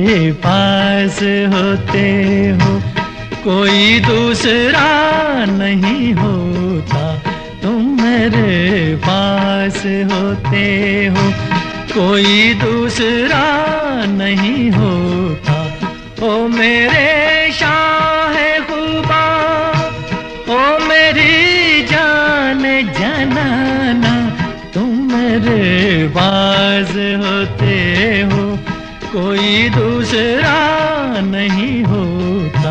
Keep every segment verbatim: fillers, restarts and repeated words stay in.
पास होते हो कोई दूसरा नहीं होता, तुम मेरे पास होते हो कोई दूसरा नहीं होता। ओ मेरे शाह खुबा, ओ मेरी जान जनाना, तुम मेरे पास होते हो कोई दूसरा नहीं होता।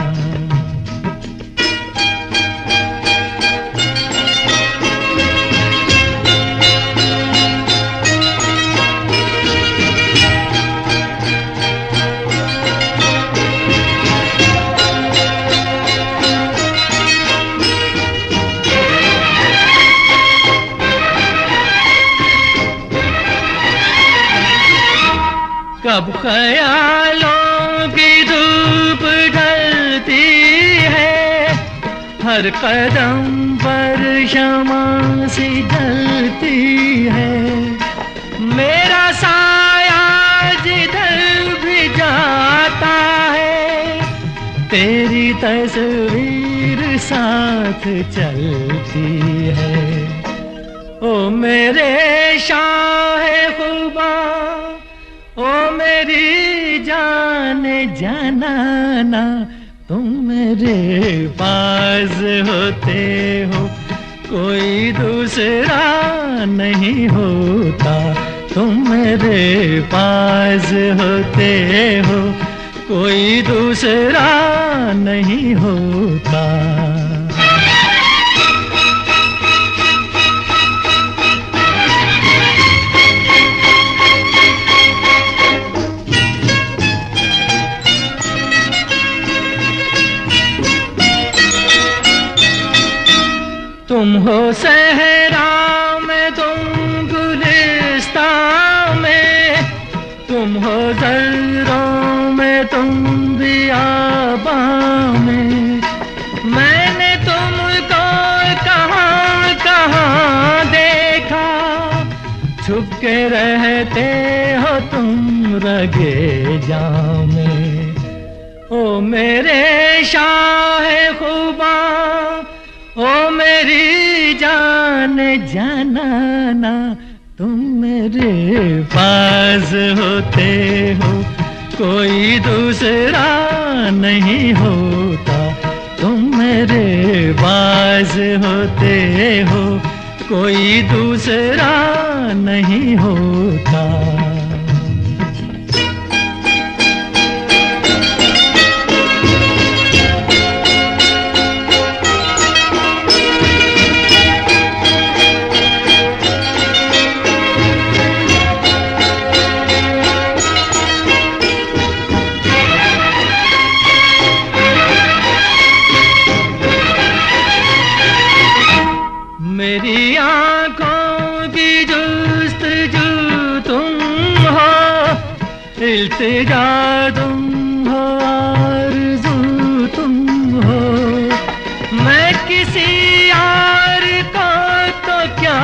कब ख्यालों की धूप ढलती है, हर कदम पर शमा सी जलती है। मेरा साया जिधर भी जाता है, तेरी तस्वीर साथ चलती है। ओ मेरे शाह खुबा, ओ मेरी जान जनाना, तुम मेरे पास होते हो कोई दूसरा नहीं होता, तुम मेरे पास होते हो कोई दूसरा नहीं होता। तुम हो सहरा में, तुम गुलिस्तां में, तुम हो ज़र्रों में, तुम बियाबां में। मैंने तुमको कहाँ कहाँ देखा, छुप के रहते हो तुम रगे जां में। ओ मेरे शाह खुबा, ओ मेरी जान जनाना, तुम मेरे पास होते हो कोई दूसरा नहीं होता, तुम मेरे पास होते हो कोई दूसरा नहीं होता। मेरी आँखों की जुस्तजू तुम हो, इल्तिजा तुम हो, आरज़ू तुम हो। मैं किसी यार को तो क्या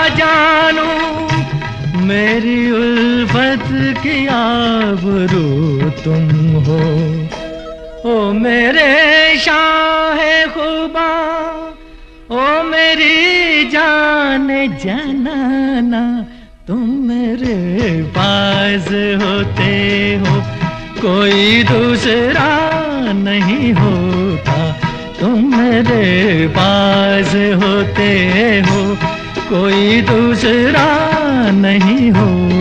जानूं, मेरी उल्फत की आबरू तुम हो। ओ मेरे शाह खुबा, ओ मेरी जान जनाना, तुम मेरे पास होते हो कोई दूसरा नहीं होता, तुम मेरे पास होते हो कोई दूसरा नहीं होता।